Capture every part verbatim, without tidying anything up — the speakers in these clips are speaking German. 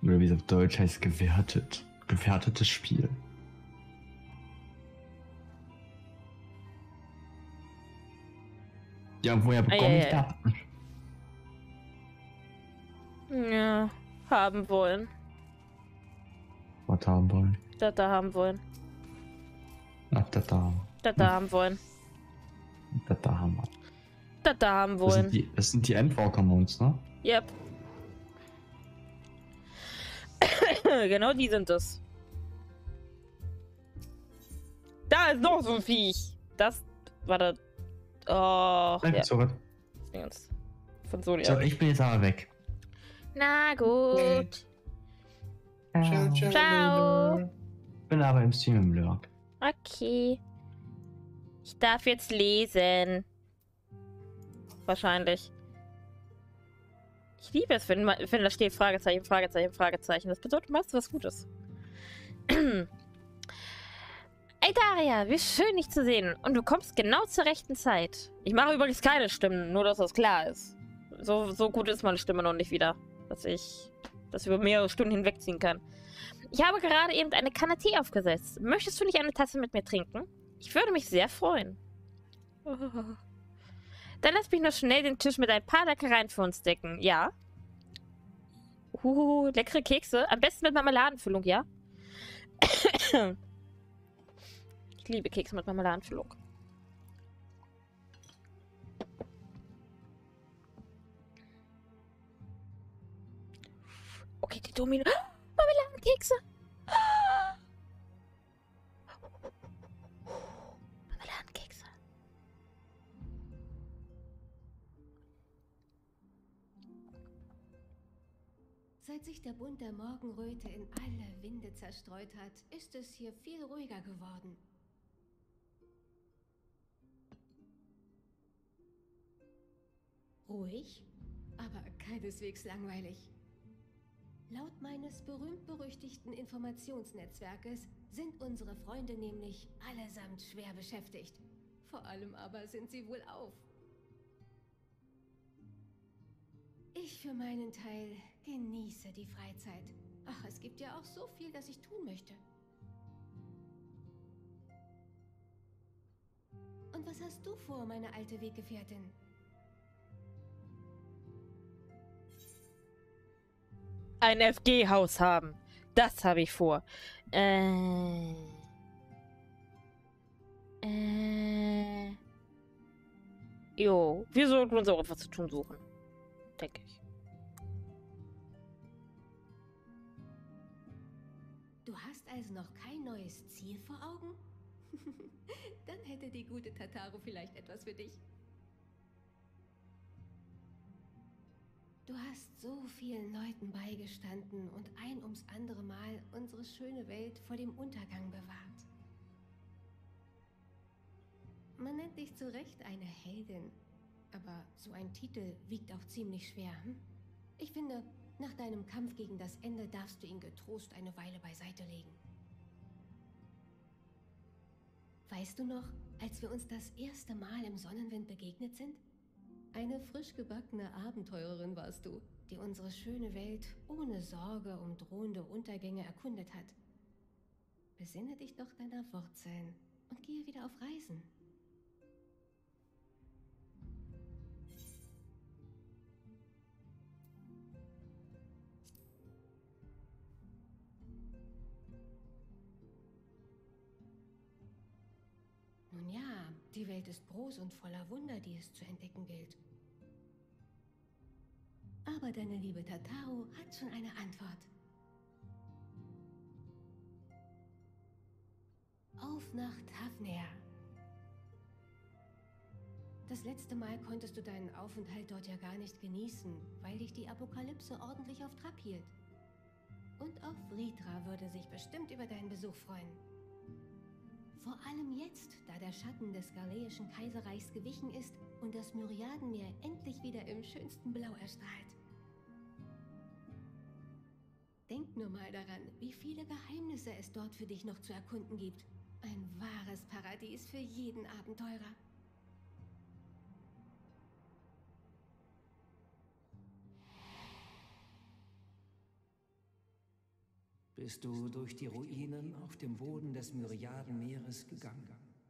Oder wie es auf Deutsch heißt, gewertet. Gewertetes Spiel. Ja, woher bekomme ich das? Ja, haben wollen. Was haben wollen? Das da haben wollen. Ach, das da. Das da haben wollen. Das da haben wir. Das da haben Das sind wollen. die, das sind die Endwalker-Modes, ne? Yep. Genau die sind es. Da ist noch so ein Viech. Das war das. Oh. Bleib Ja. zurück. Von so So, ich bin jetzt aber weg. Na gut. Ciao. Ciao. Ciao. Bin aber im Stream im Lurk. Okay. Ich darf jetzt lesen. Wahrscheinlich. Ich liebe es, wenn, wenn da steht Fragezeichen, Fragezeichen, Fragezeichen. Das bedeutet meistens was Gutes. Ey Daria, wie schön dich zu sehen. Und du kommst genau zur rechten Zeit. Ich mache übrigens keine Stimmen, nur dass das klar ist. So, so gut ist meine Stimme noch nicht wieder, dass ich das über mehrere Stunden hinwegziehen kann. Ich habe gerade eben eine Kanne Tee aufgesetzt. Möchtest du nicht eine Tasse mit mir trinken? Ich würde mich sehr freuen. Oh. Dann lass mich nur schnell den Tisch mit ein paar Leckereien für uns decken. Ja? Uh, leckere Kekse. Am besten mit Marmeladenfüllung, ja? Ich liebe Kekse mit Marmeladenfüllung. Okay, die Domino... Marmeladenkekse! Marmeladenkekse. Seit sich der Bund der Morgenröte in alle Winde zerstreut hat, ist es hier viel ruhiger geworden. Ruhig, aber keineswegs langweilig. Laut meines berühmt-berüchtigten Informationsnetzwerkes sind unsere Freunde nämlich allesamt schwer beschäftigt. Vor allem aber sind sie wohl auf. Ich für meinen Teil genieße die Freizeit. Ach, es gibt ja auch so viel, das ich tun möchte. Und was hast du vor, meine alte Weggefährtin? Ein F G-Haus haben. Das habe ich vor. Äh. Äh. Jo, wir sollten uns auch etwas zu tun suchen. Denke ich. Du hast also noch kein neues Ziel vor Augen? Dann hätte die gute Tataru vielleicht etwas für dich. Du hast so vielen Leuten beigestanden und ein ums andere Mal unsere schöne Welt vor dem Untergang bewahrt. Man nennt dich zu Recht eine Heldin, aber so ein Titel wiegt auch ziemlich schwer, hm? Ich finde, nach deinem Kampf gegen das Ende darfst du ihn getrost eine Weile beiseite legen. Weißt du noch, als wir uns das erste Mal im Sonnenwind begegnet sind? Eine frisch gebackene Abenteurerin warst du, die unsere schöne Welt ohne Sorge um drohende Untergänge erkundet hat. Besinne dich doch deiner Wurzeln und gehe wieder auf Reisen. Nun ja, die Welt ist groß und voller Wunder, die es zu entdecken gilt. Aber deine liebe Tataru hat schon eine Antwort. Auf nach Tafnir. Das letzte Mal konntest du deinen Aufenthalt dort ja gar nicht genießen, weil dich die Apokalypse ordentlich auf Trab hielt. Und auch Vritra würde sich bestimmt über deinen Besuch freuen. Vor allem jetzt, da der Schatten des Galeischen Kaiserreichs gewichen ist und das Myriadenmeer endlich wieder im schönsten Blau erstrahlt. Denk nur mal daran, wie viele Geheimnisse es dort für dich noch zu erkunden gibt. Ein wahres Paradies für jeden Abenteurer. bist du durch die Ruinen auf dem Boden des Myriadenmeeres gegangen.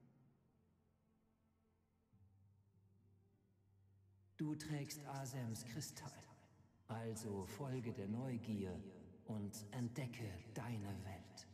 Du trägst Asems Kristall, also folge der Neugier und entdecke deine Welt.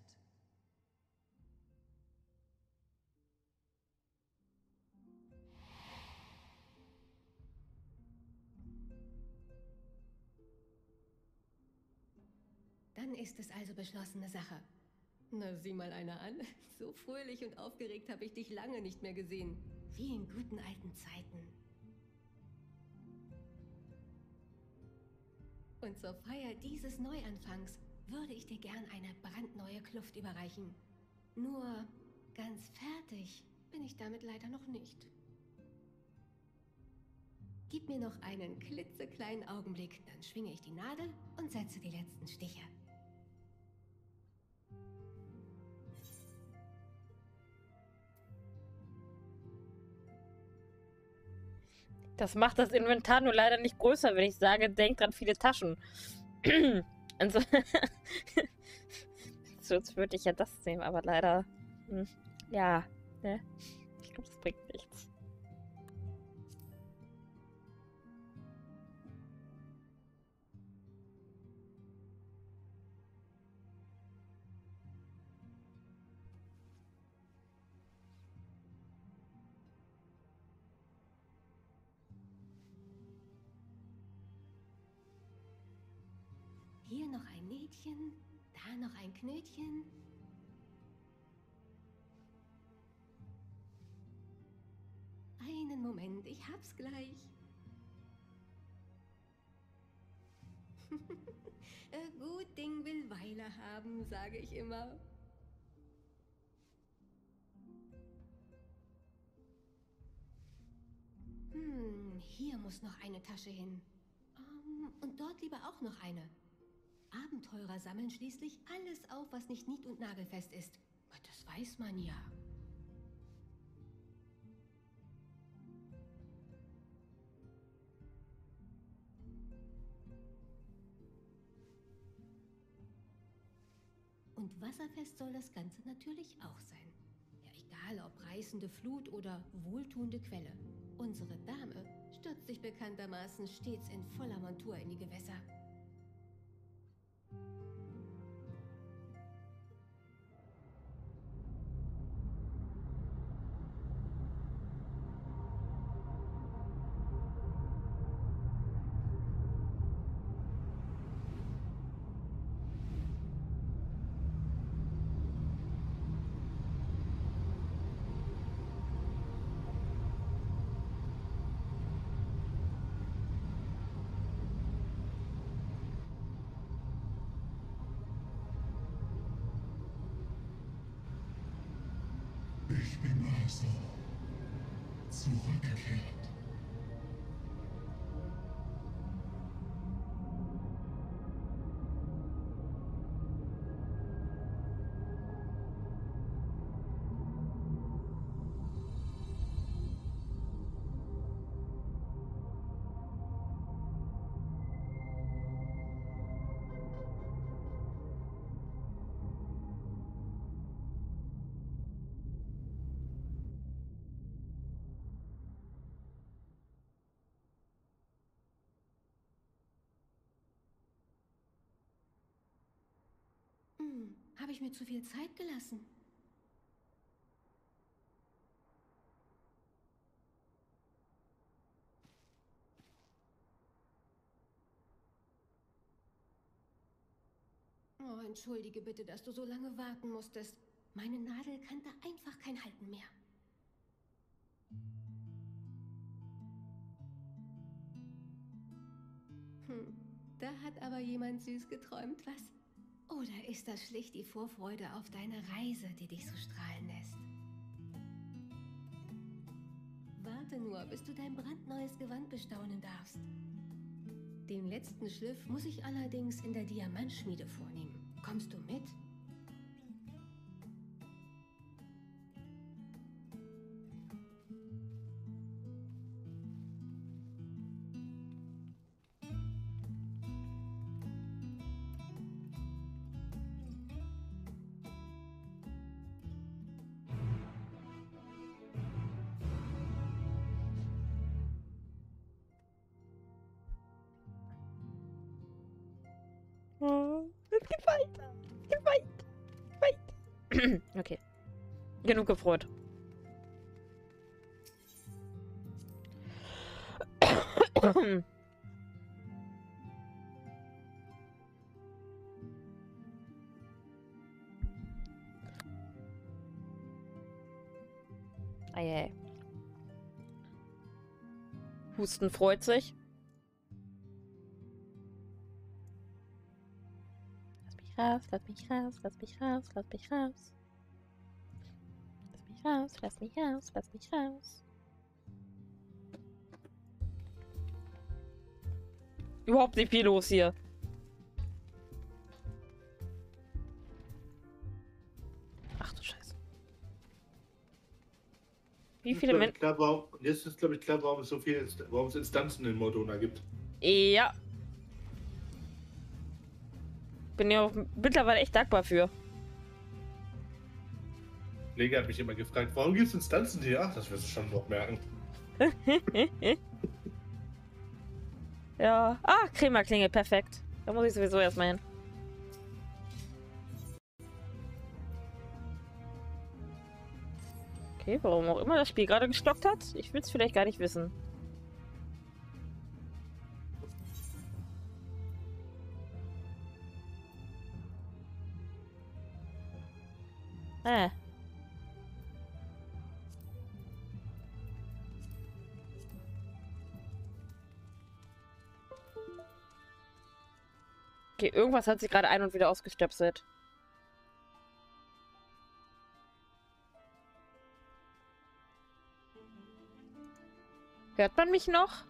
Dann ist es also beschlossene Sache. Na, sieh mal einer an. So fröhlich und aufgeregt habe ich dich lange nicht mehr gesehen. Wie in guten alten Zeiten. Und zur Feier dieses Neuanfangs würde ich dir gern eine brandneue Kluft überreichen. Nur ganz fertig bin ich damit leider noch nicht. Gib mir noch einen klitzekleinen Augenblick, dann schwinge ich die Nadel und setze die letzten Stiche. Das macht das Inventar nur leider nicht größer, wenn ich sage, denk dran, viele Taschen. Also, sonst würde ich ja das nehmen, aber leider, hm, ja, ne? Ich glaube, das bringt nichts. Hier noch ein Nähtchen, da noch ein Knötchen. Einen Moment, ich hab's gleich. Äh, Gut Ding will Weile haben, sage ich immer. Hm, hier muss noch eine Tasche hin. Ähm, und dort lieber auch noch eine. Abenteurer sammeln schließlich alles auf, was nicht nied- und nagelfest ist. Das weiß man ja. Und wasserfest soll das Ganze natürlich auch sein. Ja, egal ob reißende Flut oder wohltuende Quelle. Unsere Dame stürzt sich bekanntermaßen stets in voller Montur in die Gewässer. Ich bin also zurückgekehrt. Hm, habe ich mir zu viel Zeit gelassen? Oh, entschuldige bitte, dass du so lange warten musstest. Meine Nadel kannte einfach kein Halten mehr. Hm, da hat aber jemand süß geträumt, was? Oder ist das schlicht die Vorfreude auf deine Reise, die dich so strahlen lässt? Warte nur, bis du dein brandneues Gewand bestaunen darfst. Den letzten Schliff muss ich allerdings in der Diamantschmiede vornehmen. Kommst du mit? geht weiter. Es geht weiter. Weiter. Okay. Genug gefreut. Eieiei. Husten freut sich. Lass mich raus, lass mich raus, lass mich raus, lass mich raus. Lass mich raus, lass mich raus, lass mich raus. Überhaupt nicht viel los hier. Ach du Scheiße. Wie viele Menschen... Jetzt ist, glaube ich, klar, warum es so viele warum es Instanzen in Mordona gibt. Ja. Bin ja auch mittlerweile echt dankbar für. Kollege hat mich immer gefragt, warum gibt es Instanzen hier? Ach, das wirst du schon noch merken. Ja. Ah, Krämerklinge, perfekt. Da muss ich sowieso erstmal hin. Okay, warum auch immer das Spiel gerade gestockt hat. Ich will es vielleicht gar nicht wissen. Äh. Okay, irgendwas hat sich gerade ein- und wieder ausgestöpselt. Hört man mich noch?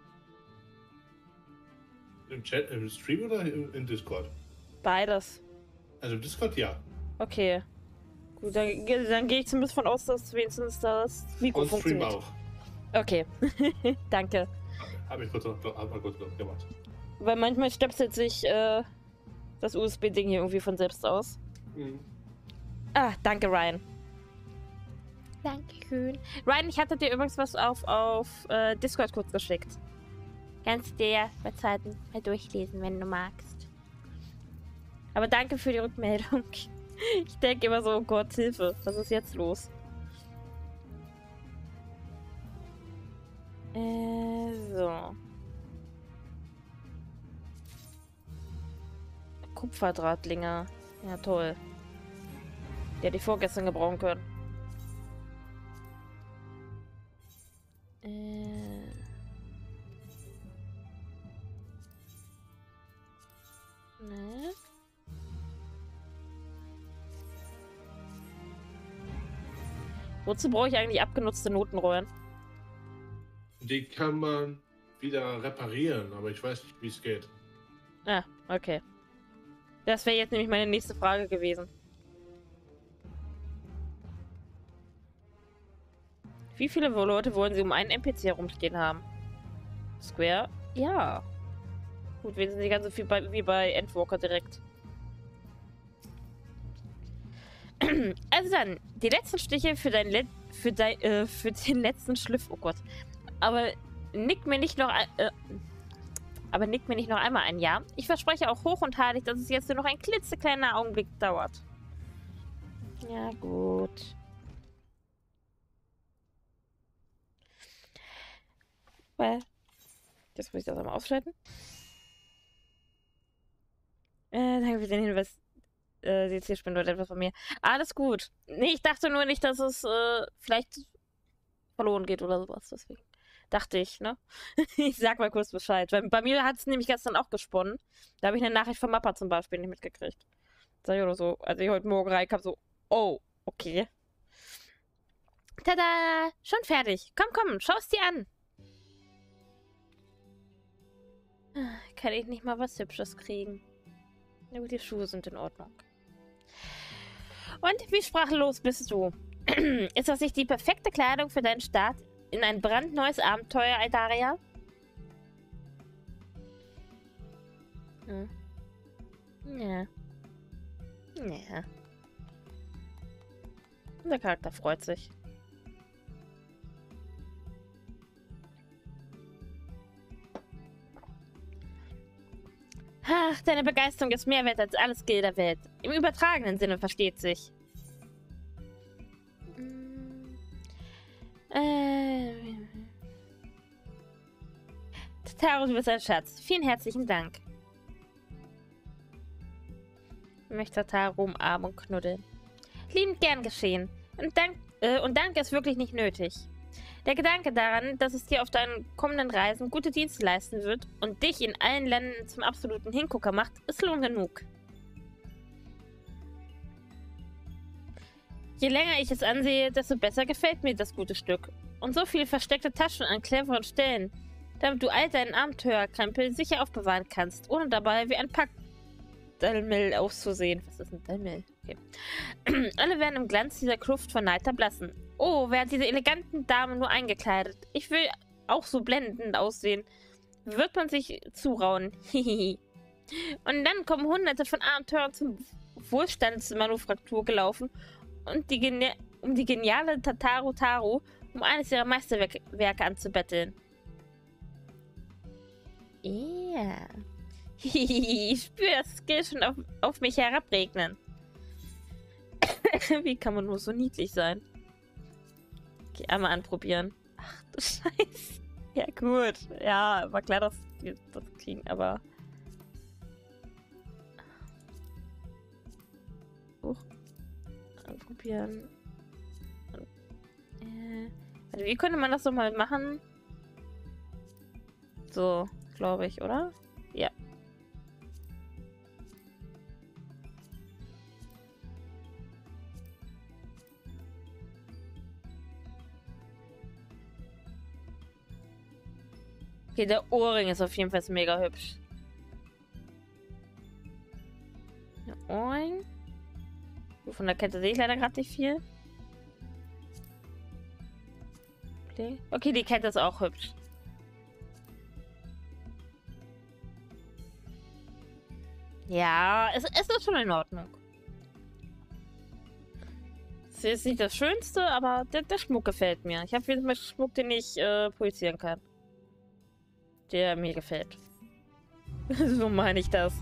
Im Chat, im Stream oder im, im Discord? Beides. Also im Discord ja. Okay. Gut, dann, dann gehe ich zumindest von aus, dass wenigstens das Mikro Und Stream funktioniert. auch. Okay. Danke. Habe ich kurz noch, hab mal kurz noch gemacht. Weil manchmal stöpselt sich äh, das U S B-Ding hier irgendwie von selbst aus. Mhm. Ah, danke, Ryan. Dankeschön. Ryan, ich hatte dir übrigens was auf, auf äh, Discord kurz geschickt. Kannst du dir bei Zeiten mal durchlesen, wenn du magst. Aber danke für die Rückmeldung. Ich denke immer so, oh Gott, Hilfe. Was ist jetzt los? Äh, so. Kupferdrahtlinge. Ja, toll. Die hätte ich vorgestern gebrauchen können. Äh. Ne? Wozu brauche ich eigentlich abgenutzte Notenröhren? Die kann man wieder reparieren, aber ich weiß nicht, wie es geht. Ah, okay. Das wäre jetzt nämlich meine nächste Frage gewesen. Wie viele Leute wollen sie um einen N P C herumstehen haben? Square? Ja. Gut, wir sind nicht ganz so viel bei, wie bei Endwalker direkt. Also dann, die letzten Stiche für dein Let für dein äh, für den letzten Schliff. Oh Gott. Aber nick mir nicht noch ein, äh, aber nick mir nicht noch einmal ein Ja. Ich verspreche auch hoch und heilig, dass es jetzt nur noch ein klitzekleiner Augenblick dauert. Ja, gut. Well. Jetzt muss ich das einmal ausschalten. Äh, danke für den Hinweis. Äh, die C spinnt etwas von mir. Alles gut. Nee, ich dachte nur nicht, dass es äh, vielleicht verloren geht oder sowas. Deswegen dachte ich, ne? Ich sag mal kurz Bescheid. Weil bei mir hat es nämlich gestern auch gesponnen. Da habe ich eine Nachricht von Mappa zum Beispiel nicht mitgekriegt. Sag ich oder so. Als ich heute Morgen reinkam, so, oh, okay. Tada! Schon fertig. Komm, komm, schau es dir an. Kann ich nicht mal was Hübsches kriegen? Aber die Schuhe sind in Ordnung. Und wie sprachlos bist du? Ist das nicht die perfekte Kleidung für deinen Start in ein brandneues Abenteuer, Aldaria? Hm. Ja. Ja. Unser Charakter freut sich. Ach, deine Begeisterung ist mehr wert als alles Geld der Welt. Im übertragenen Sinne versteht sich. Hm. Äh. Tataru, du bist ein Schatz. Vielen herzlichen Dank. Ich möchte Tataru umarmen und knuddeln. Liebend gern geschehen. Und Dank, äh, und Dank ist wirklich nicht nötig. Der Gedanke daran, dass es dir auf deinen kommenden Reisen gute Dienste leisten wird und dich in allen Ländern zum absoluten Hingucker macht, ist Lohn genug. Je länger ich es ansehe, desto besser gefällt mir das gute Stück. Und so viele versteckte Taschen an cleveren Stellen, damit du all deinen Abenteuerkrempel sicher aufbewahren kannst, ohne dabei wie ein Pack Dalmel auszusehen. Was ist ein Dalmel? Okay. Alle werden im Glanz dieser Kluft von Neid erblassen. Oh, wer hat diese eleganten Dame nur eingekleidet? Ich will auch so blendend aussehen. Wird man sich zurauen. Und dann kommen hunderte von Abenteuern zum Wohlstandsmanufaktur gelaufen und die Gene um die geniale Tataru Taru um eines ihrer Meisterwerke anzubetteln. Ja. Yeah. Ich spüre das Skill schon auf, auf mich herabregnen. Wie kann man nur so niedlich sein? Okay, einmal anprobieren. Ach du Scheiße. Ja gut. Ja, war klar, dass wir das kriegen, aber... Huch. Anprobieren. Äh, also wie könnte man das nochmal machen? So, glaube ich, oder? Ja. Okay, der Ohrring ist auf jeden Fall mega hübsch. Der Ohrring. Von der Kette sehe ich leider gerade nicht viel. Okay. Okay, die Kette ist auch hübsch. Ja, es, es ist schon in Ordnung. Es ist nicht das Schönste, aber der, der Schmuck gefällt mir. Ich habe jeden Fall Schmuck, den ich äh, projizieren kann. Der mir gefällt. So meine ich das.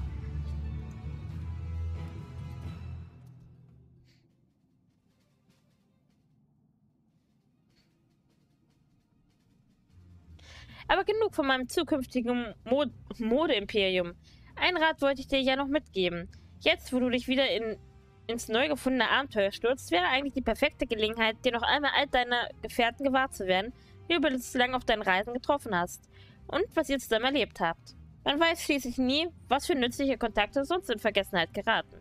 Aber genug von meinem zukünftigen Mod Mode-Imperium. Ein Rat wollte ich dir ja noch mitgeben. Jetzt, wo du dich wieder in, ins neu gefundene Abenteuer stürzt, wäre eigentlich die perfekte Gelegenheit, dir noch einmal all deine Gefährten gewahr zu werden, die du bislang auf deinen Reisen getroffen hast. Und was ihr zusammen erlebt habt. Man weiß schließlich nie, was für nützliche Kontakte sonst in Vergessenheit geraten.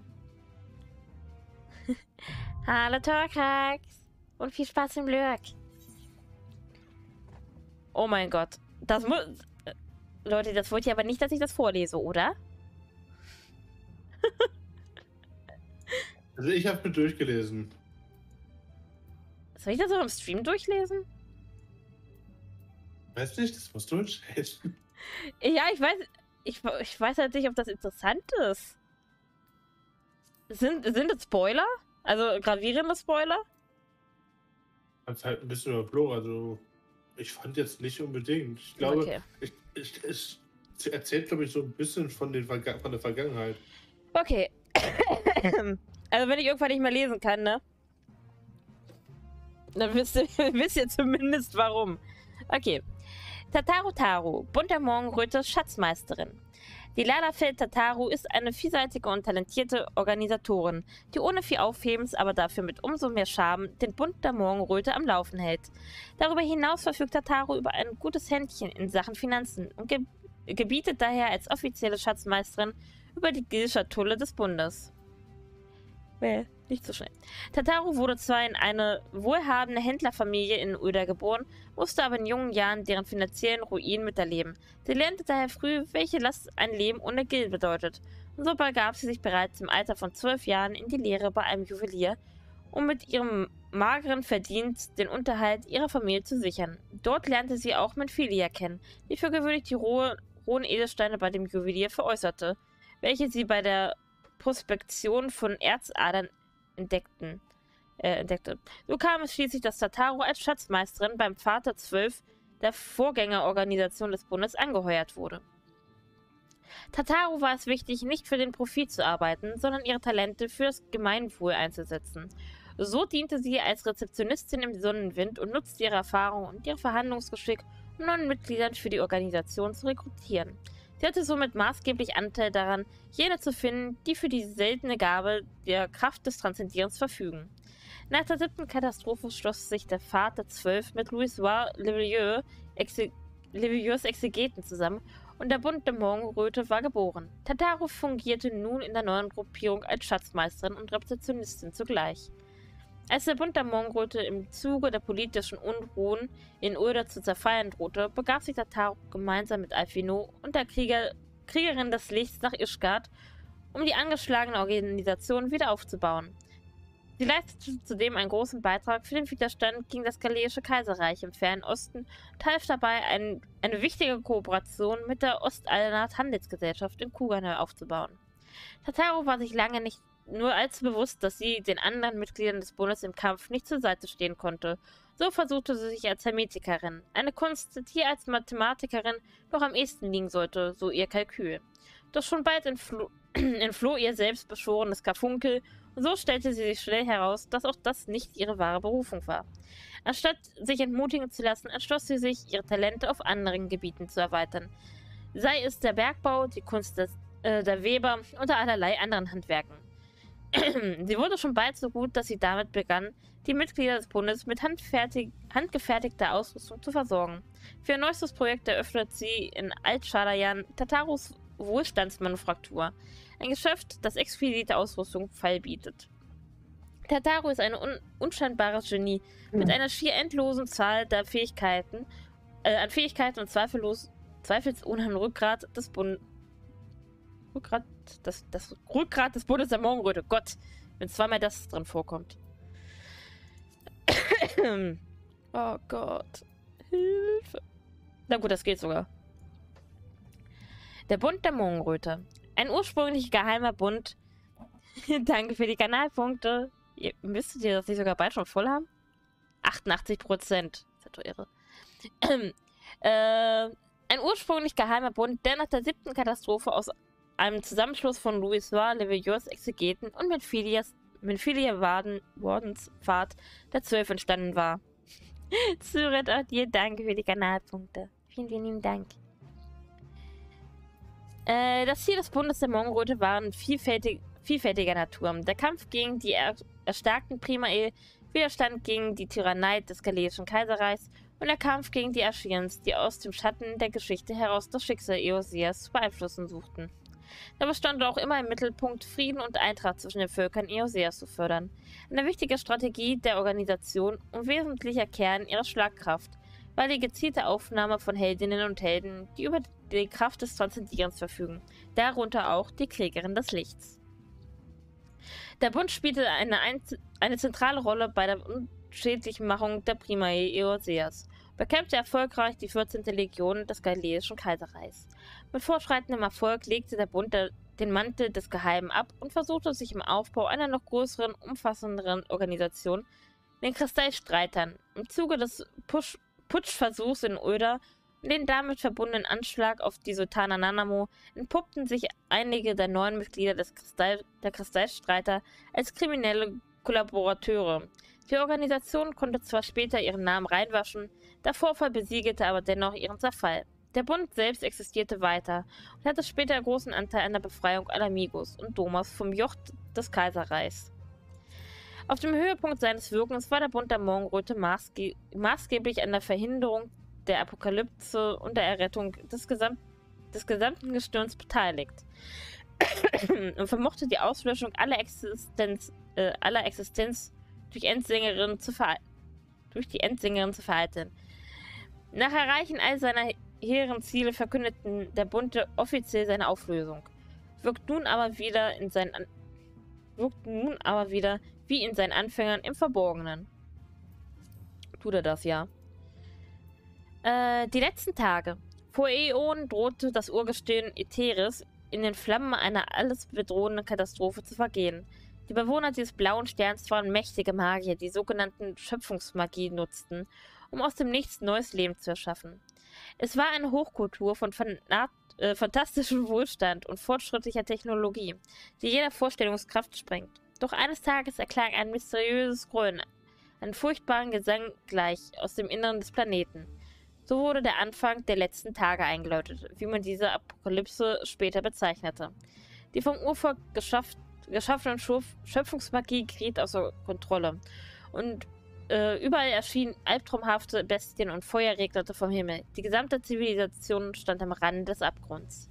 Hallo Torkax. Und viel Spaß im Lurk. Oh mein Gott. Das muss... Leute, das wollt ihr aber nicht, dass ich das vorlese, oder? Also ich habe mir durchgelesen. Soll ich das auch im Stream durchlesen? Weiß nicht, das musst du entscheiden. Ja, ich weiß... Ich, ich weiß halt nicht, ob das interessant ist. Sind, sind es Spoiler? Also gravierende Spoiler? Kannst halt ein bisschen überflogen, also... Ich fand jetzt nicht unbedingt. Ich glaube, Okay. ich, ich, es erzählt, glaube ich, so ein bisschen von, den Verga von der Vergangenheit. Okay. Also wenn ich irgendwann nicht mehr lesen kann, ne? Dann wisst ihr, wisst ihr zumindest warum. Okay. Tataru Taru, bunter Morgenröte, Schatzmeisterin. Die Lalafell Tataru ist eine vielseitige und talentierte Organisatorin, die ohne viel Aufhebens, aber dafür mit umso mehr Charme den Bund der Morgenröte am Laufen hält. Darüber hinaus verfügt Tataru über ein gutes Händchen in Sachen Finanzen und ge gebietet daher als offizielle Schatzmeisterin über die Gildschatulle des Bundes. Well, nicht so schnell. Tataru wurde zwar in eine wohlhabende Händlerfamilie in Ueda geboren, musste aber in jungen Jahren deren finanziellen Ruin miterleben. Sie lernte daher früh, welche Last ein Leben ohne Geld bedeutet, und so begab sie sich bereits im Alter von zwölf Jahren in die Lehre bei einem Juwelier, um mit ihrem mageren Verdienst den Unterhalt ihrer Familie zu sichern. Dort lernte sie auch Menphilia kennen, die für gewöhnlich die rohe, rohen Edelsteine bei dem Juwelier veräußerte, welche sie bei der Prospektion von Erzadern entdeckten, äh, entdeckte. So kam es schließlich, dass Tataru als Schatzmeisterin beim Vater zwölf der Vorgängerorganisation des Bundes angeheuert wurde. Tataru war es wichtig, nicht für den Profit zu arbeiten, sondern ihre Talente für das Gemeinwohl einzusetzen. So diente sie als Rezeptionistin im Sonnenwind und nutzte ihre Erfahrung und ihr Verhandlungsgeschick, um neuen Mitgliedern für die Organisation zu rekrutieren. Sie hatte somit maßgeblich Anteil daran, jene zu finden, die für die seltene Gabe der Kraft des Transzendierens verfügen. Nach der siebten Katastrophe schloss sich der Pfad der Zwölf mit Louisoire Leveilleux, Exe Leveilleux Exegeten zusammen und der Bund der Morgenröte war geboren. Tataru fungierte nun in der neuen Gruppierung als Schatzmeisterin und Rezeptionistin zugleich. Als der Bund der Morgenröte im Zuge der politischen Unruhen in Ulda zu zerfallen drohte, begab sich Tataru gemeinsam mit Alphinaud und der Krieger, Kriegerin des Lichts nach Ishgard, um die angeschlagene Organisation wieder aufzubauen. Sie leistete zudem einen großen Beitrag für den Widerstand gegen das Galeische Kaiserreich im Fernen Osten und half dabei, ein, eine wichtige Kooperation mit der Ostalnat Handelsgesellschaft in Kuganö aufzubauen. Tataru war sich lange nicht nur allzu bewusst, dass sie den anderen Mitgliedern des Bundes im Kampf nicht zur Seite stehen konnte. So versuchte sie sich als Hermetikerin, eine Kunst, die als Mathematikerin noch am ehesten liegen sollte, so ihr Kalkül. Doch schon bald entfloh, entfloh ihr selbst beschworenes Karfunkel, und so stellte sie sich schnell heraus, dass auch das nicht ihre wahre Berufung war. Anstatt sich entmutigen zu lassen, entschloss sie sich, ihre Talente auf anderen Gebieten zu erweitern. Sei es der Bergbau, die Kunst des, äh, der Weber oder allerlei anderen Handwerken. Sie wurde schon bald so gut, dass sie damit begann, die Mitglieder des Bundes mit handfertig, handgefertigter Ausrüstung zu versorgen. Für ihr neuestes Projekt eröffnet sie in Alt-Schalayan Tatarus Wohlstandsmanufaktur, ein Geschäft, das exquisite Ausrüstung Fall bietet. Tataru ist ein un unscheinbares Genie mit einer schier endlosen Zahl der Fähigkeiten, äh, an Fähigkeiten und zweifellos, zweifelsohne Rückgrat des Bundes. Rückgrat, das, das Rückgrat des Bundes der Morgenröte. Gott, wenn zweimal das drin vorkommt. Oh Gott. Hilfe. Na gut, das geht sogar. Der Bund der Morgenröte. Ein ursprünglich geheimer Bund. Danke für die Kanalpunkte. Ihr, müsstet ihr das nicht sogar bald schon voll haben? achtundachtzig Prozent. Das ist ja doch irre. äh, ein ursprünglich geheimer Bund, der nach der siebten Katastrophe aus einem Zusammenschluss von Louisoire Leveilleux Exegeten und mit Philias, mit Philia Wardenspfad der Zwölf entstanden war. Zuret, auch dir danke für die Kanalpunkte. Vielen, vielen lieben Dank. Äh, das Ziel des Bundes der Morgenröte waren vielfältig, vielfältiger Natur. Der Kampf gegen die er, erstarkten Primae, Widerstand gegen die Tyrannei des Galeischen Kaiserreichs und der Kampf gegen die Aschirens, die aus dem Schatten der Geschichte heraus das Schicksal Eoseas zu beeinflussen suchten. Dabei stand auch immer im Mittelpunkt, Frieden und Eintracht zwischen den Völkern Eoseas zu fördern. Eine wichtige Strategie der Organisation und wesentlicher Kern ihrer Schlagkraft war die gezielte Aufnahme von Heldinnen und Helden, die über die Kraft des Transzendierens verfügen, darunter auch die Kriegerin des Lichts. Der Bund spielte eine, eine zentrale Rolle bei der unschädlichen Machung der Primae Eoseas, bekämpfte erfolgreich die vierzehnte Legion des Galeischen Kaiserreichs. Mit fortschreitendem Erfolg legte der Bund der, den Mantel des Geheimen ab und versuchte sich im Aufbau einer noch größeren, umfassenderen Organisation, den Kristallstreitern. Im Zuge des Push Putschversuchs in Ulda und den damit verbundenen Anschlag auf die Sultana Nanamo entpuppten sich einige der neuen Mitglieder des Kristall, der Kristallstreiter als kriminelle Kollaborateure. Die Organisation konnte zwar später ihren Namen reinwaschen, der Vorfall besiegelte aber dennoch ihren Zerfall. Der Bund selbst existierte weiter und hatte später großen Anteil an der Befreiung Alamigos und Domas vom Joch des Kaiserreichs. Auf dem Höhepunkt seines Wirkens war der Bund der Morgenröte maßge maßgeblich an der Verhinderung der Apokalypse und der Errettung des, Gesam des gesamten Gestirns beteiligt und vermochte die Auslöschung aller Existenz, äh, aller Existenz durch, Endsängerin zu durch die Endsängerin zu vereiteln. Nach Erreichen all seiner hehren Ziele verkündeten der Bund offiziell seine Auflösung, wirkt nun aber wieder in seinen An wirkt nun aber wieder wie in seinen Anfängern im Verborgenen. Tut er das, ja. Äh, die letzten Tage. Vor Äonen drohte das Urgestirn Eteris in den Flammen einer alles bedrohenden Katastrophe zu vergehen. Die Bewohner dieses blauen Sterns waren mächtige Magier, die sogenannten Schöpfungsmagie nutzten, um aus dem Nichts neues Leben zu erschaffen. Es war eine Hochkultur von Fanat äh, fantastischen Wohlstand und fortschrittlicher Technologie, die jeder Vorstellungskraft sprengt. Doch eines Tages erklang ein mysteriöses Gröhnen, einen furchtbaren Gesang gleich aus dem Inneren des Planeten. So wurde der Anfang der letzten Tage eingeläutet, wie man diese Apokalypse später bezeichnete. Die vom Urvolk geschafft, geschaffene Schöpf Schöpfungsmagie geriet außer Kontrolle und äh, überall erschienen albtraumhafte Bestien und Feuer regnete vom Himmel. Die gesamte Zivilisation stand am Rande des Abgrunds.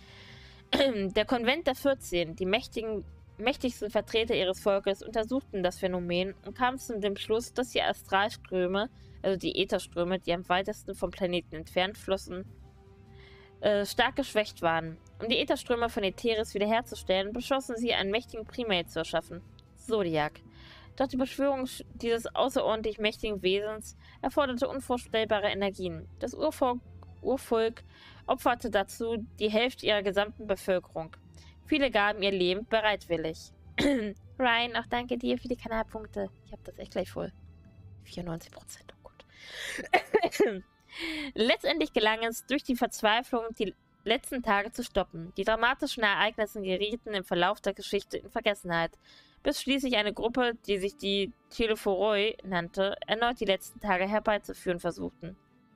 Der Konvent der vierzehn, die mächtigen, mächtigsten Vertreter ihres Volkes, untersuchten das Phänomen und kamen zu dem Schluss, dass die Astralströme, also die Ätherströme, die am weitesten vom Planeten entfernt flossen, äh, stark geschwächt waren. Um die Ätherströme von Etheris wiederherzustellen, beschlossen sie, einen mächtigen Primate zu erschaffen, Zodiac. Doch die Beschwörung dieses außerordentlich mächtigen Wesens erforderte unvorstellbare Energien. Das Urvolk, Urvolk opferte dazu die Hälfte ihrer gesamten Bevölkerung. Viele gaben ihr Leben bereitwillig. Ryan, auch danke dir für die Kanalpunkte. Ich habe das echt gleich voll. vierundneunzig Prozent, oh Gott. Letztendlich gelang es, durch die Verzweiflung die letzten Tage zu stoppen. Die dramatischen Ereignisse gerieten im Verlauf der Geschichte in Vergessenheit, bis schließlich eine Gruppe, die sich die Telephoroi nannte, erneut die letzten Tage herbeizuführen versuchten.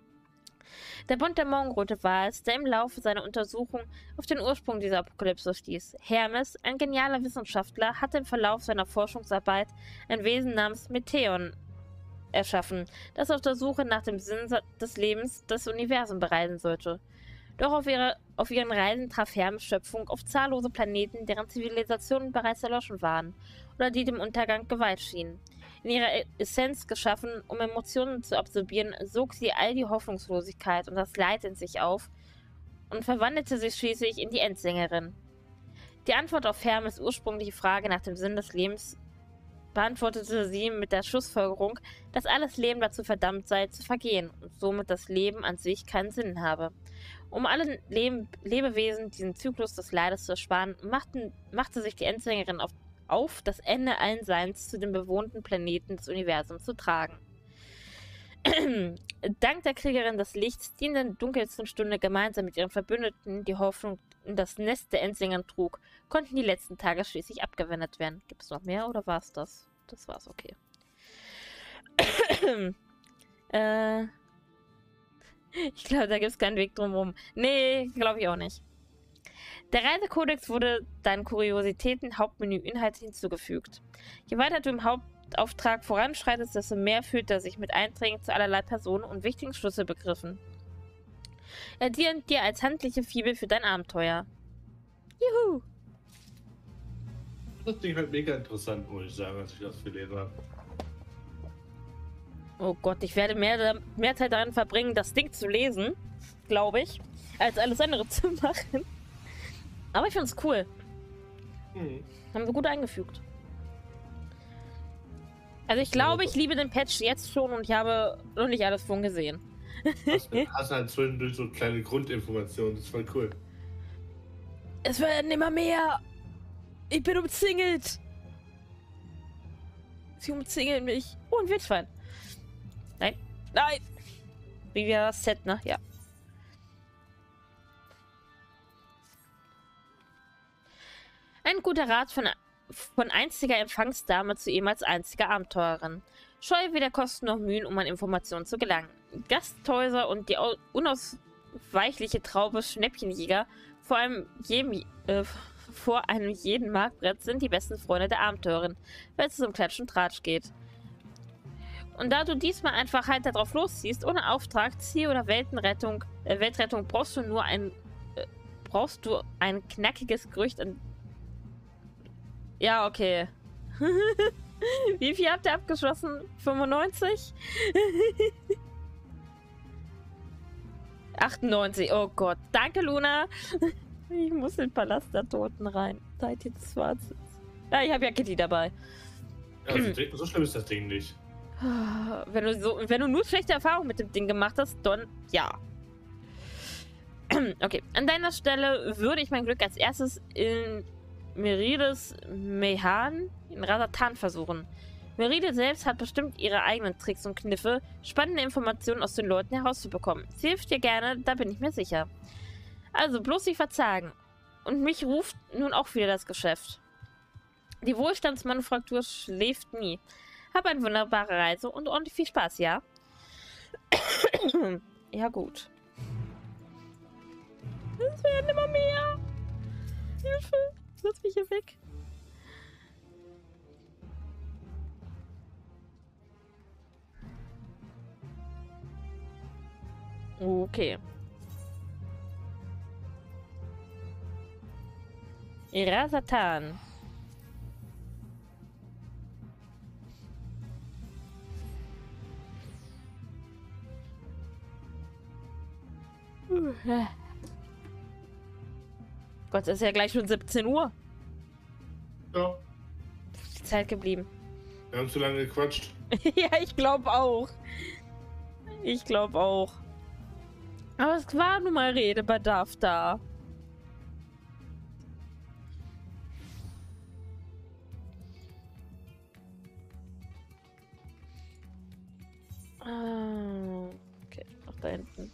Der Bund der Morgenröte war es, der im Laufe seiner Untersuchung auf den Ursprung dieser Apokalypse stieß. Hermes, ein genialer Wissenschaftler, hatte im Verlauf seiner Forschungsarbeit ein Wesen namens Meteon erschaffen, das auf der Suche nach dem Sinn des Lebens das Universum bereisen sollte. Doch auf, ihre, auf ihren Reisen traf Hermes Schöpfung auf zahllose Planeten, deren Zivilisationen bereits erloschen waren oder die dem Untergang geweiht schienen. In ihrer Essenz geschaffen, um Emotionen zu absorbieren, sog sie all die Hoffnungslosigkeit und das Leid in sich auf und verwandelte sich schließlich in die Endsängerin. Die Antwort auf Hermes ursprüngliche Frage nach dem Sinn des Lebens beantwortete sie mit der Schlussfolgerung, dass alles Leben dazu verdammt sei, zu vergehen und somit das Leben an sich keinen Sinn habe. Um allen Leb Lebewesen diesen Zyklus des Leides zu ersparen, machten, machte sich die Endsängerin auf, auf, das Ende allen Seins zu den bewohnten Planeten des Universums zu tragen. Dank der Kriegerin des Lichts, die in der dunkelsten Stunde gemeinsam mit ihren Verbündeten die Hoffnung in das Nest der Endsängern trug, konnten die letzten Tage schließlich abgewendet werden. Gibt es noch mehr oder war es das? Das war's, okay. äh, ich glaube, da gibt es keinen Weg drumherum. Nee, glaube ich auch nicht. Der Reisekodex wurde deinen Kuriositäten Hauptmenü-Inhalt hinzugefügt. Je weiter du im Hauptauftrag voranschreitest, desto mehr fühlt er sich mit Einträgen zu allerlei Personen und wichtigen Schlüsselbegriffen. Er dient dir als handliche Fibel für dein Abenteuer. Juhu! Das Ding halt mega interessant, muss ich sagen, als ich das gelesen habe. Oh Gott, ich werde mehr, mehr Zeit daran verbringen, das Ding zu lesen, glaube ich, als alles andere zu machen. Aber ich finde es cool. Hm. Haben sie gut eingefügt. Also ich glaube, ich liebe den Patch jetzt schon und ich habe noch nicht alles von gesehen. Hast, hast halt zwischendurch so kleine Grundinformationen, das ist voll cool. Es werden immer mehr. Ich bin umzingelt. Sie umzingeln mich. Oh, ein Wildschwein. Nein. Nein. Wie wir das Set, ne? Ja. Ein guter Rat von, von einziger Empfangsdame zu ehemals einziger Abenteurerin. Scheue weder Kosten noch Mühen, um an Informationen zu gelangen. Gasthäuser und die unausweichliche Traube Schnäppchenjäger vor einem jedem, äh, vor einem jeden Marktbrett sind die besten Freunde der Abenteurerin, wenn es um Klatsch und Tratsch geht. Und da du diesmal einfach halt darauf losziehst, ohne Auftrag, Ziel oder Weltenrettung, äh, Weltrettung, brauchst du nur ein, äh, brauchst du ein knackiges Gerücht an... Ja, okay. Wie viel habt ihr abgeschlossen? fünfundneunzig? achtundneunzig. Oh Gott. Danke, Luna. Ich muss in den Palast der Toten rein. Seid ihr schwarz? Ja, ich habe ja Kitty dabei. Ja, so, so schlimm ist das Ding nicht. Wenn du, so, wenn du nur schlechte Erfahrungen mit dem Ding gemacht hast, dann ja. Okay, an deiner Stelle würde ich mein Glück als erstes in Merides Mehan in Rasatan versuchen. Meride selbst hat bestimmt ihre eigenen Tricks und Kniffe, spannende Informationen aus den Leuten herauszubekommen. Sie hilft dir gerne, da bin ich mir sicher. Also bloß nicht verzagen. Und mich ruft nun auch wieder das Geschäft. Die Wohlstandsmanufaktur schläft nie. Hab eine wunderbare Reise und ordentlich viel Spaß, ja? Ja, gut. Es werden immer mehr. Hilfe. Lass mich hier weg. Okay. Rasatan. Gott, es ist ja gleich schon siebzehn Uhr. Ja. Die Zeit geblieben. Wir haben zu lange gequatscht. Ja, ich glaube auch. Ich glaube auch. Aber es war nun mal Redebedarf da. Ah, okay, noch da hinten.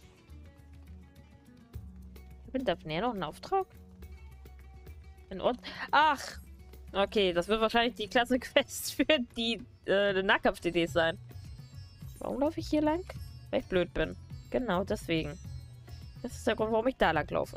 Ich darf näher noch einen Auftrag? In Ordnung. Ach! Okay, das wird wahrscheinlich die klasse Quest für die äh, Nahkampf-D Ds sein. Warum laufe ich hier lang? Weil ich blöd bin. Genau, deswegen. Das ist der Grund, warum ich da lang laufe.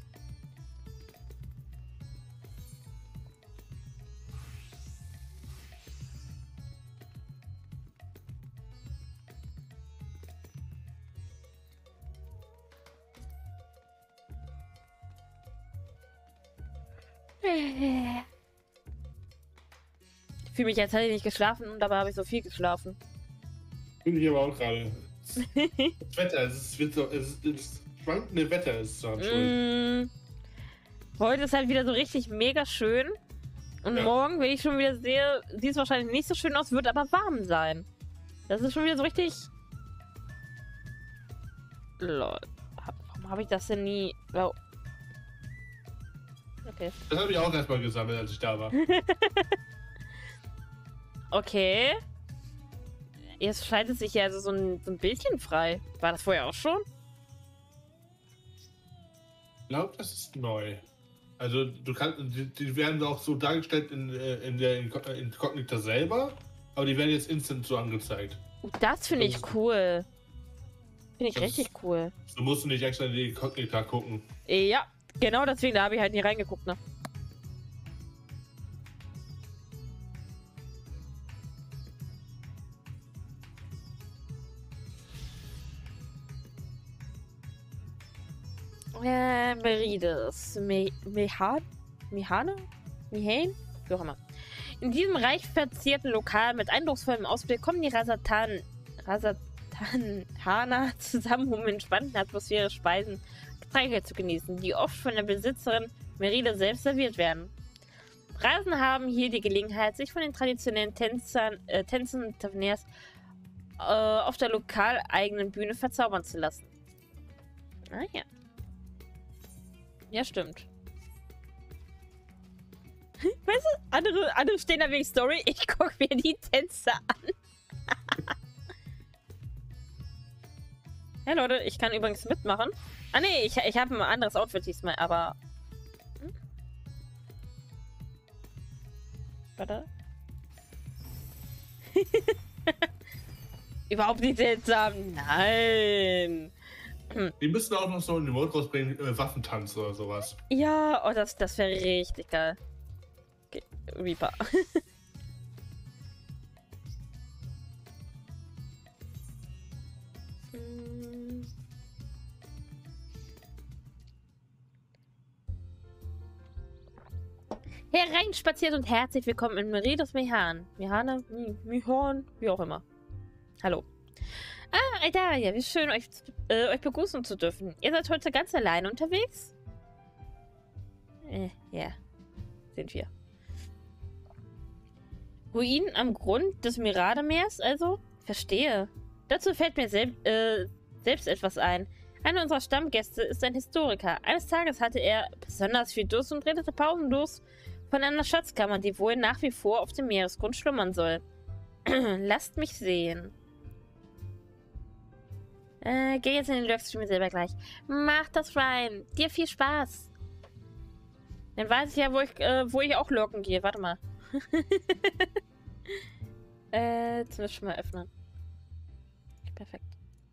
Ich fühle mich, als hätte ich nicht geschlafen und dabei habe ich so viel geschlafen. Bin ich aber auch gerade. Das Wetter, es ist, es ist, das schwankende Wetter ist daran schuld. Mm, heute ist halt wieder so richtig mega schön. Und Ja. morgen, wenn ich schon wieder sehe, sieht es wahrscheinlich nicht so schön aus, wird aber warm sein. Das ist schon wieder so richtig... Lol. Warum habe ich das denn nie... Oh. Okay. Das habe ich auch erstmal gesammelt, als ich da war. Okay. Jetzt schaltet sich ja also so ein, so ein Bildchen frei. War das vorher auch schon? Ich glaube, das ist neu. Also du kannst, die, die werden auch so dargestellt in, äh, in der Inkognita selber, aber die werden jetzt instant so angezeigt. Uh, das finde ich cool. Finde ich Das- richtig cool. Du musst nicht extra in die Inkognita gucken. Ja, genau deswegen, da habe ich halt nie reingeguckt, ne? Äh, Merides. Me Mehan? Mehane? Mehane? Wie auch immer. In diesem reich verzierten Lokal mit eindrucksvollem Ausblick kommen die Rasatan... Rasatanhaner zusammen, um in entspannten Atmosphäre Speisen, Getränke zu genießen, die oft von der Besitzerin Meride selbst serviert werden. Reisende haben hier die Gelegenheit, sich von den traditionellen Tänzern, äh, Tänzen und Taverniers äh, auf der lokaleigenen Bühne verzaubern zu lassen. Ah ja. Ja, stimmt. Weißt du, andere, andere stehen da wegen Story. Ich gucke mir die Tänze an. Ja, Leute, ich kann übrigens mitmachen. Ah, nee, ich, ich habe ein anderes Outfit diesmal, aber... Hm? Warte. Überhaupt nicht seltsam. Nein. Die müssen auch noch so einen Remote rausbringen, äh, Waffentanz oder sowas. Ja, oh, das, das wäre richtig geil. Okay, Reaper. Hm. Hereinspaziert und herzlich willkommen in Merides Mehan. Mehane, Mihorn, wie auch immer. Hallo. Ah, Eldaria, wie schön, euch, äh, euch begrüßen zu dürfen. Ihr seid heute ganz allein unterwegs? Äh, ja. Sind wir. Ruinen am Grund des Mirademeers, also? Verstehe. Dazu fällt mir sel äh, selbst etwas ein. Einer unserer Stammgäste ist ein Historiker. Eines Tages hatte er besonders viel Durst und redete pausenlos von einer Schatzkammer, die wohl nach wie vor auf dem Meeresgrund schlummern soll. Lasst mich sehen. Äh, geh jetzt in den Lurkstream selber gleich. Mach das, Ryan. Dir viel Spaß. Dann weiß ich ja, wo ich, äh, wo ich auch lurken gehe. Warte mal. äh, jetzt müssen wir mal öffnen. Perfekt.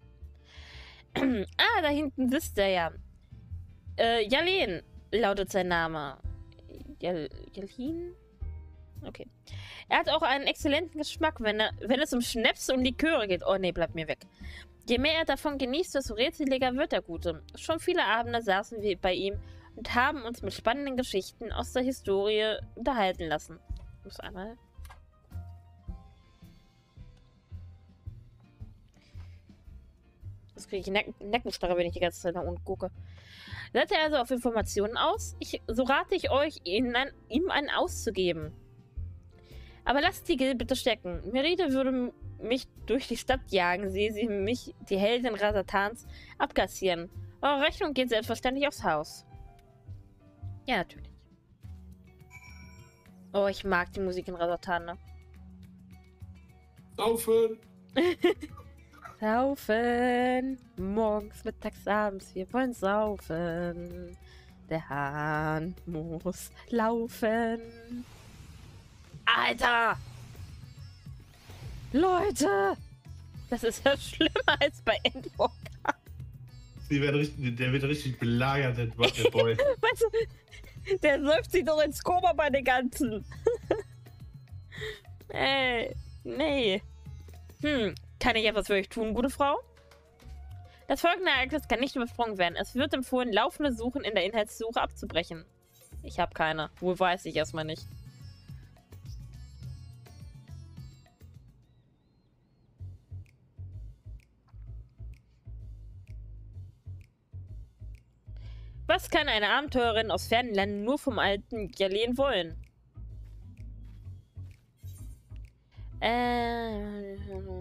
Ah, da hinten sitzt er ja. Äh, Jalen lautet sein Name. Jal Jalin? Okay. Er hat auch einen exzellenten Geschmack, wenn, er, wenn es um Schnäpse und Liköre geht. Oh nee, bleib mir weg. Je mehr er davon genießt, desto rätseliger wird der Gute. Schon viele Abende saßen wir bei ihm und haben uns mit spannenden Geschichten aus der Historie unterhalten lassen. Ich muss einmal... Das kriege ich Neck Neckenstarre, wenn ich die ganze Zeit nach unten gucke. Seid ihr also auf Informationen aus? Ich, so rate ich euch, ihnen ein, ihm einen auszugeben. Aber lasst die Gil bitte stecken. Meride würde mich durch die Stadt jagen, sehe sie mich, die Heldin Rasatans, abkassieren. Eure Rechnung geht selbstverständlich aufs Haus. Ja, natürlich. Oh, ich mag die Musik in Rasatan, ne? Saufen! Saufen! Morgens, mittags, abends, wir wollen saufen. Der Hahn muss laufen. Alter! Leute! Das ist ja schlimmer als bei Endwalker. Die werden richtig, der wird richtig belagert, der Boy. Weißt du, der läuft sich doch ins Koma bei den ganzen. Ey, nee. Hm, kann ich etwas für euch tun, gute Frau? Das folgende Ereignis kann nicht übersprungen werden. Es wird empfohlen, laufende Suchen in der Inhaltssuche abzubrechen. Ich habe keine. Wohl weiß ich erstmal nicht. Was kann eine Abenteurerin aus fernen Ländern nur vom alten Jalen wollen? Äh...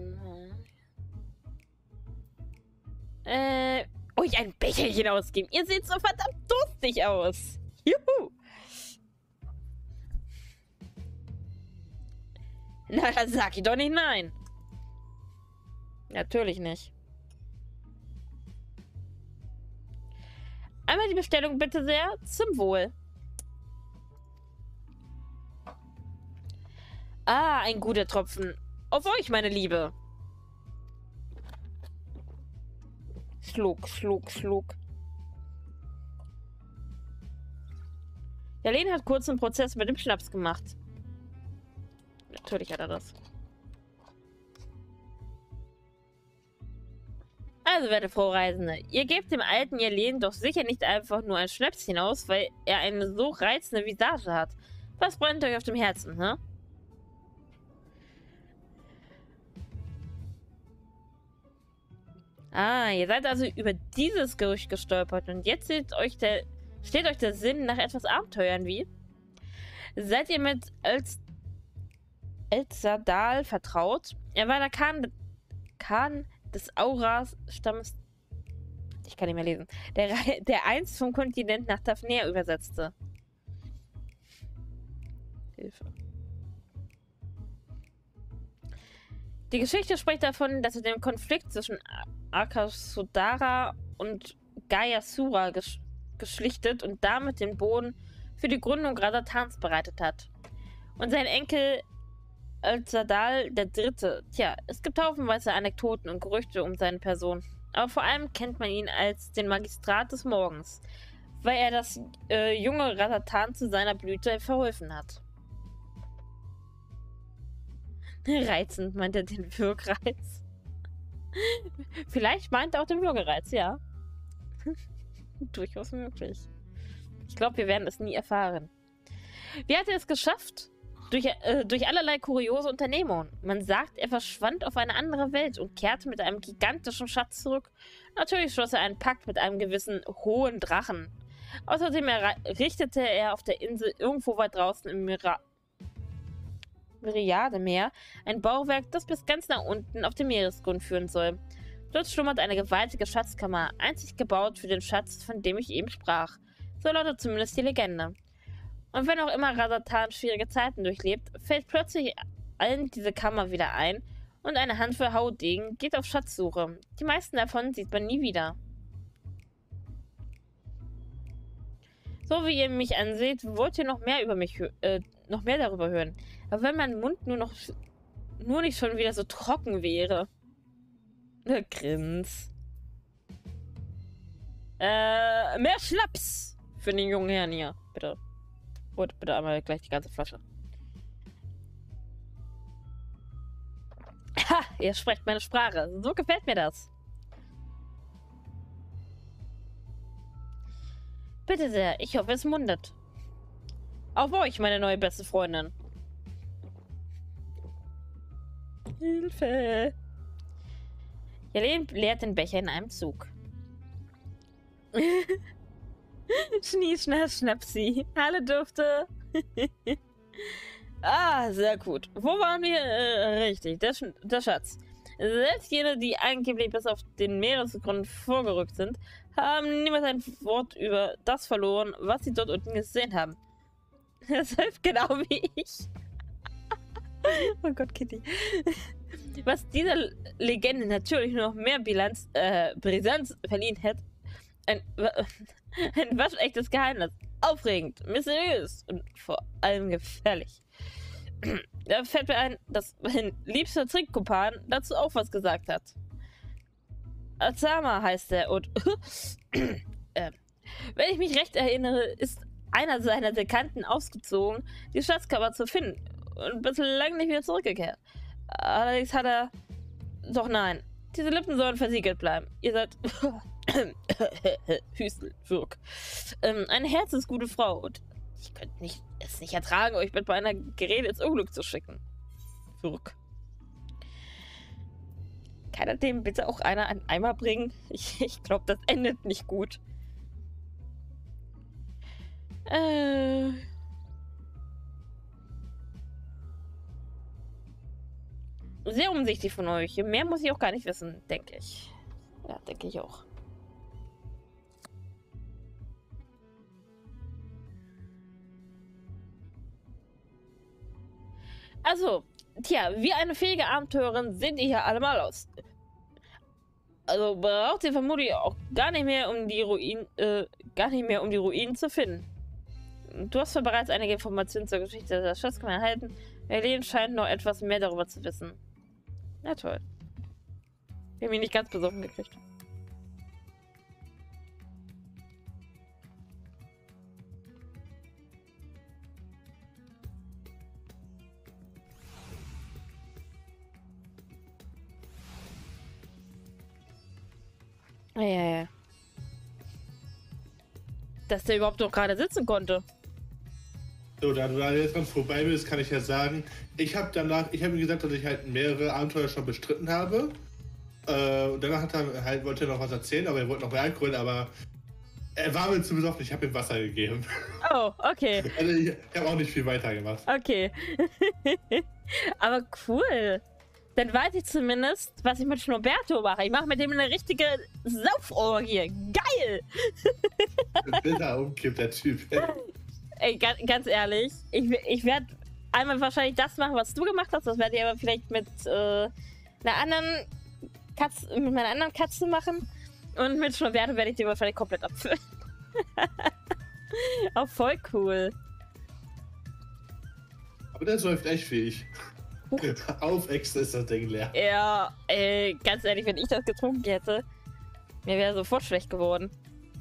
Äh... Euch ein Becherchen ausgeben. Ihr seht so verdammt durstig aus. Juhu. Na, dann sag ich doch nicht nein. Natürlich nicht. Einmal die Bestellung bitte sehr. Zum Wohl. Ah, ein guter Tropfen. Auf euch, meine Liebe. Schluck, schluck, schluck. Jalen hat kurz einen Prozess mit dem Schnaps gemacht. Natürlich hat er das. Also, werte Frau Reisende, ihr gebt dem alten Jalen doch sicher nicht einfach nur ein Schnäpschen aus, weil er eine so reizende Visage hat. Was brennt euch auf dem Herzen, hä? Ah, ihr seid also über dieses Gerücht gestolpert und jetzt steht euch der, steht euch der Sinn nach etwas Abenteuern wie? Seid ihr mit Els, Elzadal vertraut? Er war der Khan, Khan des Auras-Stammes, ich kann nicht mehr lesen, der, der einst vom Kontinent nach Tafnir übersetzte. Hilfe. Die Geschichte spricht davon, dass er den Konflikt zwischen Akasudara und Gayasura gesch geschlichtet und damit den Boden für die Gründung Rasatans bereitet hat. Und sein Enkel Elzadal der Dritte. Tja, es gibt haufenweise Anekdoten und Gerüchte um seine Person. Aber vor allem kennt man ihn als den Magistrat des Morgens, weil er das äh, junge Rasatan zu seiner Blüte verholfen hat. Reizend meint er den Würgereiz. Vielleicht meint er auch den Würgereiz, ja. Durchaus möglich. Ich glaube, wir werden es nie erfahren. Wie hat er es geschafft? Durch, äh, durch allerlei kuriose Unternehmungen. Man sagt, er verschwand auf eine andere Welt und kehrte mit einem gigantischen Schatz zurück. Natürlich schloss er einen Pakt mit einem gewissen hohen Drachen. Außerdem richtete er auf der Insel irgendwo weit draußen im Mira Myriademeer ein Bauwerk, das bis ganz nach unten auf den Meeresgrund führen soll. Dort schlummert eine gewaltige Schatzkammer, einzig gebaut für den Schatz, von dem ich eben sprach. So lautet zumindest die Legende. Und wenn auch immer Rasatan schwierige Zeiten durchlebt, fällt plötzlich allen diese Kammer wieder ein und eine Handvoll Hautdegen geht auf Schatzsuche. Die meisten davon sieht man nie wieder. So wie ihr mich anseht, wollt ihr noch mehr über mich, äh, noch mehr darüber hören. Aber wenn mein Mund nur noch, nur nicht schon wieder so trocken wäre. Ne, Grins. Äh, mehr Schnaps für den jungen Herrn hier, bitte. Und bitte einmal gleich die ganze Flasche. Ha, ihr sprecht meine Sprache. So gefällt mir das. Bitte sehr, ich hoffe, es mundet. Auf euch, meine neue beste Freundin. Hilfe. Jelene leert den Becher in einem Zug. Schnie, schnapp, schnapsi. Alle Dufte. Ah, sehr gut. Wo waren wir? Äh, richtig, der, Sch der Schatz. Selbst jene, die angeblich bis auf den Meeresgrund vorgerückt sind, haben niemals ein Wort über das verloren, was sie dort unten gesehen haben. Selbst genau wie ich. Oh Gott, Kitty. Was dieser Legende natürlich noch mehr Bilanz, äh, Brisanz verliehen hätte. Ein, ein waschechtes Geheimnis. Aufregend, mysteriös und vor allem gefährlich. Da fällt mir ein, dass mein liebster Trickkumpan dazu auch was gesagt hat. Azama heißt er und äh, wenn ich mich recht erinnere, ist einer seiner Dekanten ausgezogen, die Schatzkammer zu finden und bislang nicht wieder zurückgekehrt. Allerdings hat er... Doch nein, diese Lippen sollen versiegelt bleiben. Ihr seid... Hüstel, Wirk. Ähm, eine herzensgute Frau und ich könnte nicht, es nicht ertragen, euch mit meiner Gerede ins Unglück zu schicken. Wirk. Kann er dem bitte auch einer einen Eimer bringen? Ich, ich glaube, das endet nicht gut. Äh... Sehr umsichtig von euch. Mehr muss ich auch gar nicht wissen, denke ich. Ja, denke ich auch. Also, tja, wie eine fähige Abenteurerin seht ihr hier allemal aus. Also braucht ihr vermutlich auch gar nicht mehr, um die Ruinen, äh, gar nicht mehr, um die Ruinen zu finden. Du hast zwar bereits einige Informationen zur Geschichte der Schatzkammer erhalten, Jelene scheint noch etwas mehr darüber zu wissen. Na toll. Wir haben ihn nicht ganz besoffen gekriegt. Ja, ja, ja. Dass der überhaupt noch gerade sitzen konnte. So, da du da jetzt ganz vorbei bist, kann ich ja sagen, ich habe danach, ich habe ihm gesagt, dass ich halt mehrere Abenteuer schon bestritten habe. Äh, und danach hat er halt, wollte er noch was erzählen, aber er wollte noch mehr Alkohol, aber er war mir zu besoffen, ich habe ihm Wasser gegeben. Oh, okay. Also ich, ich habe auch nicht viel weiter gemacht. Okay. Aber cool. Dann weiß ich zumindest, was ich mit Schnoberto mache. Ich mache mit dem eine richtige Sauforgie. Geil! Bitter umkippt, der Typ. Ey, ganz, ganz ehrlich, ich, ich werde einmal wahrscheinlich das machen, was du gemacht hast. Das werde ich aber vielleicht mit, äh, einer anderen Katze, mit meiner anderen Katze machen. Und mit Schnoberto werde ich den wahrscheinlich komplett abfüllen. Auch voll cool. Aber der säuft echt wie ich. Auf extra ist das Ding leer. Ja, ey, ganz ehrlich, wenn ich das getrunken hätte, mir wäre sofort schlecht geworden.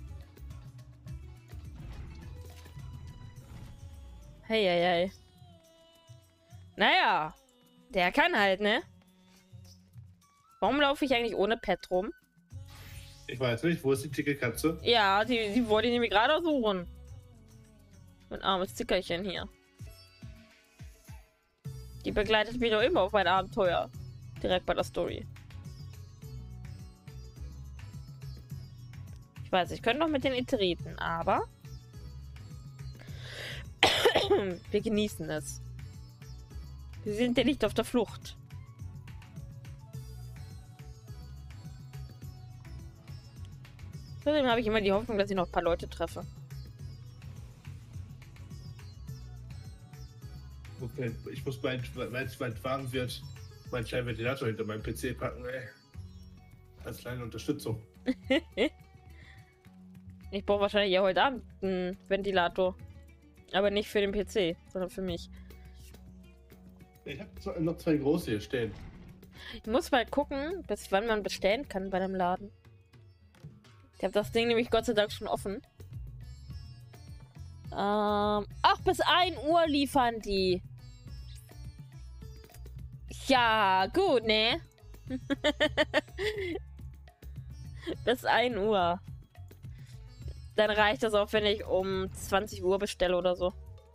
Hey, hey, hey. Naja, der kann halt, ne? Warum laufe ich eigentlich ohne Pet rum? Ich weiß nicht, wo ist die dicke Katze? Ja, die, die wollte ich nämlich gerade suchen. Mein armes Zickerchen hier. Die begleitet mich doch immer auf mein Abenteuer. Direkt bei der Story. Ich weiß, ich könnte noch mit den Iteriten, aber... wir genießen es. Wir sind ja nicht auf der Flucht. Außerdem habe ich immer die Hoffnung, dass ich noch ein paar Leute treffe. Okay, ich muss bald, weil es bald warm wird, meinen kleinen Ventilator hinter meinem P C packen, ey. Als kleine Unterstützung. Ich brauche wahrscheinlich ja heute Abend einen Ventilator. Aber nicht für den P C, sondern für mich. Ich habe noch zwei große hier stehen. Ich muss mal gucken, bis wann man bestellen kann bei dem Laden. Ich habe das Ding nämlich Gott sei Dank schon offen. Ähm, ach, bis ein Uhr liefern die. Ja, gut, ne? Bis ein Uhr. Dann reicht das auch, wenn ich um zwanzig Uhr bestelle oder so.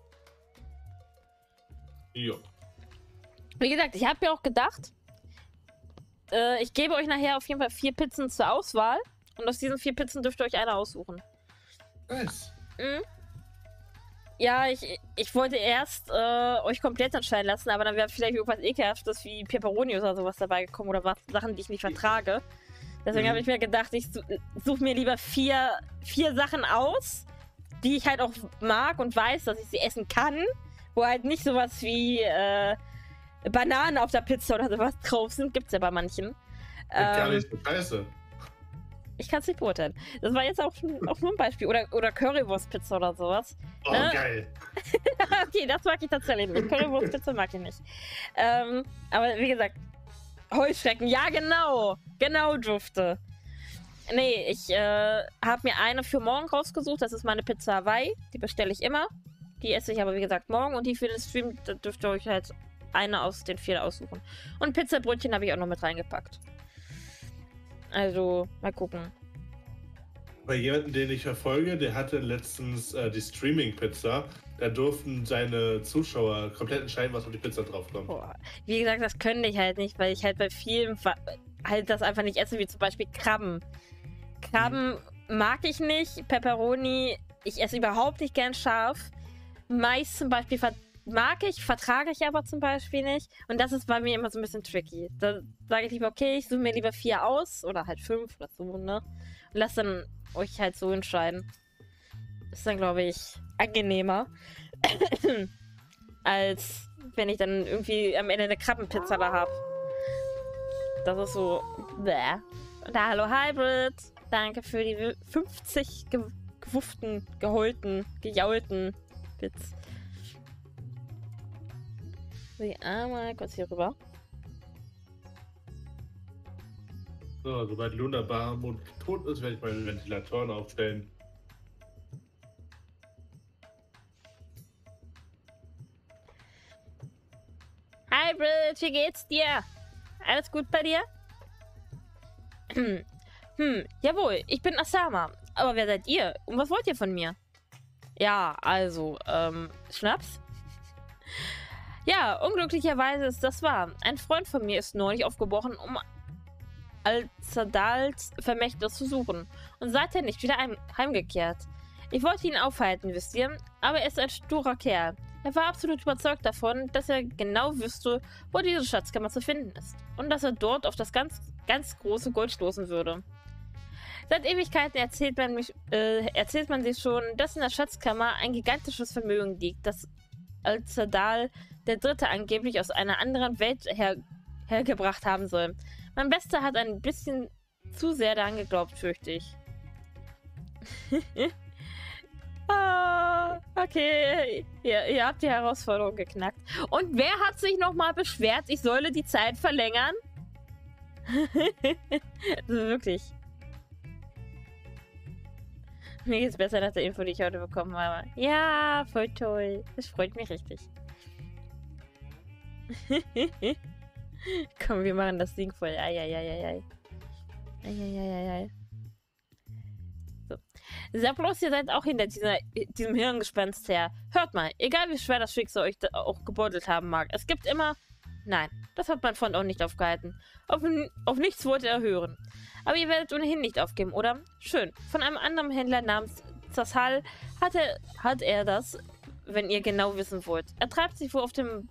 Jo. Wie gesagt, ich habe mir auch gedacht, äh, ich gebe euch nachher auf jeden Fall vier Pizzen zur Auswahl. Und aus diesen vier Pizzen dürft ihr euch eine aussuchen. Nice. Mhm. Ja, ich, ich wollte erst äh, euch komplett entscheiden lassen, aber dann wäre vielleicht irgendwas Ekelhaftes wie Pepperoni oder sowas dabei gekommen oder was, Sachen, die ich nicht vertrage. Deswegen Mhm. habe ich mir gedacht, ich suche mir lieber vier, vier Sachen aus, die ich halt auch mag und weiß, dass ich sie essen kann, wo halt nicht sowas wie äh, Bananen auf der Pizza oder sowas drauf sind. Gibt's ja bei manchen. Ähm, gar Ähm, nicht so scheiße. ich kann es nicht beurteilen. Das war jetzt auch, auch nur ein Beispiel. Oder, oder Currywurstpizza oder sowas. Oh, ne? geil. Okay, das mag ich tatsächlich nicht. Currywurstpizza mag ich nicht. Ähm, aber wie gesagt, Heuschrecken, ja genau. Genau, Dufte. Nee, ich äh, habe mir eine für morgen rausgesucht. Das ist meine Pizza Hawaii. Die bestelle ich immer. Die esse ich aber wie gesagt morgen. Und die für den Stream, da dürft ihr euch halt eine aus den vier aussuchen. Und Pizzabrötchen habe ich auch noch mit reingepackt. Also, mal gucken. Bei jemandem, den ich verfolge, der hatte letztens äh, die Streaming-Pizza. Da durften seine Zuschauer komplett entscheiden, was auf die Pizza draufkommt. Boah. Wie gesagt, das könnte ich halt nicht, weil ich halt bei vielen halt das einfach nicht esse, wie zum Beispiel Krabben. Krabben mhm. mag ich nicht, Pepperoni, ich esse überhaupt nicht gern scharf. Mais zum Beispiel mag ich, vertrage ich aber zum Beispiel nicht. Und das ist bei mir immer so ein bisschen tricky. Da sage ich lieber, okay, ich suche mir lieber vier aus oder halt fünf oder so, ne? Und lass dann euch halt so entscheiden. Ist dann, glaube ich, angenehmer. Als wenn ich dann irgendwie am Ende eine Krabbenpizza da habe. Das ist so. Bäh. Und da, hallo Hybrid. Danke für die fünfzig ge gewufften, geholten, gejaulten Bits. So, einmal kurz hier rüber. So, sobald Luna Bahamut tot ist, werde ich meine Ventilatoren aufstellen. Hybrid, wie geht's dir? Alles gut bei dir? Hm, jawohl, ich bin Asama. Aber wer seid ihr? Und was wollt ihr von mir? Ja, also, ähm, Schnaps? Ja, unglücklicherweise ist das wahr. Ein Freund von mir ist neulich aufgebrochen, um Al-Zadals Vermächtnis zu suchen und seither nicht wieder heimgekehrt. Ich wollte ihn aufhalten, wisst ihr, aber er ist ein sturer Kerl. Er war absolut überzeugt davon, dass er genau wüsste, wo diese Schatzkammer zu finden ist und dass er dort auf das ganz, ganz große Gold stoßen würde. Seit Ewigkeiten erzählt man, mich, äh, erzählt man sich schon, dass in der Schatzkammer ein gigantisches Vermögen liegt, das Al-Zadal der Dritte angeblich aus einer anderen Welt her hergebracht haben soll. Mein Bester hat ein bisschen zu sehr daran geglaubt, fürchte ich. Ah, okay. Ihr, ihr habt die Herausforderung geknackt. Und wer hat sich nochmal beschwert, ich solle die Zeit verlängern? Also wirklich. Mir geht's besser nach der Info, die ich heute bekommen habe. Ja, voll toll. Das freut mich richtig. Komm, wir machen das Ding voll. Eieieiei. Eieieiei. So. Sag bloß, ihr seid auch hinter dieser, diesem Hirngespenst her. Hört mal, egal wie schwer das Schicksal euch auch gebeutelt haben mag, es gibt immer... Nein, das hat mein Freund auch nicht aufgehalten. Auf, auf nichts wollte er hören. Aber ihr werdet ohnehin nicht aufgeben, oder? Schön. Von einem anderen Händler namens Zasal hat er, hat er das, wenn ihr genau wissen wollt. Er treibt sich wohl auf dem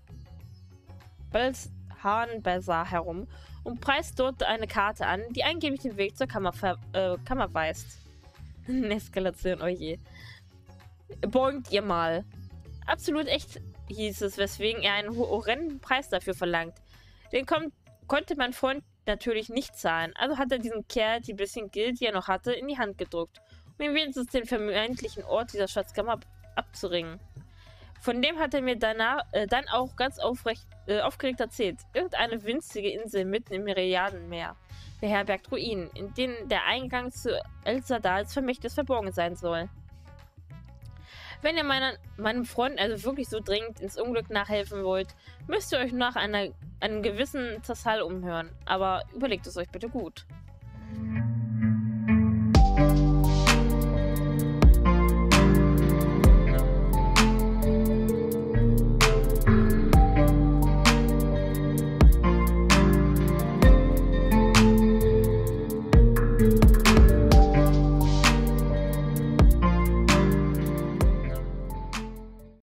Balzhan Bazar herum und preist dort eine Karte an, die angeblich den Weg zur Kammer, ver äh, Kammer weist. Eine Eskalation, oh je. Boingt ihr mal. Absolut echt, hieß es, weswegen er einen horrenden Preis dafür verlangt. Den kon konnte mein Freund natürlich nicht zahlen, also hat er diesem Kerl die bisschen Geld, die er noch hatte, in die Hand gedrückt, um ihm wenigstens den vermeintlichen Ort dieser Schatzkammer ab abzuringen. Von dem hat er mir danach, äh, dann auch ganz aufrecht, äh, aufgeregt erzählt. Irgendeine winzige Insel mitten im Myriadenmeer beherbergt Ruinen, in denen der Eingang zu El-Sadals Vermächtnis verborgen sein soll. Wenn ihr meiner, meinem Freund also wirklich so dringend ins Unglück nachhelfen wollt, müsst ihr euch nach einer, einem gewissen Tassal umhören. Aber überlegt es euch bitte gut. Thank you.